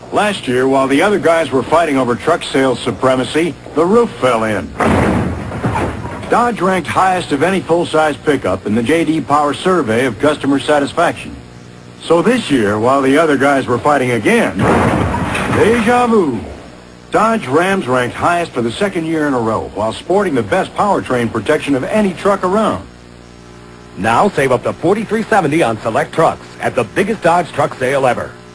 Last year, while the other guys were fighting over truck sales supremacy, the roof fell in. Dodge ranked highest of any full-size pickup in the J.D. Power survey of customer satisfaction. So this year, while the other guys were fighting again, deja vu. Dodge Rams ranked highest for the second year in a row, while sporting the best powertrain protection of any truck around. Now save up to $4,370 on select trucks at the biggest Dodge truck sale ever.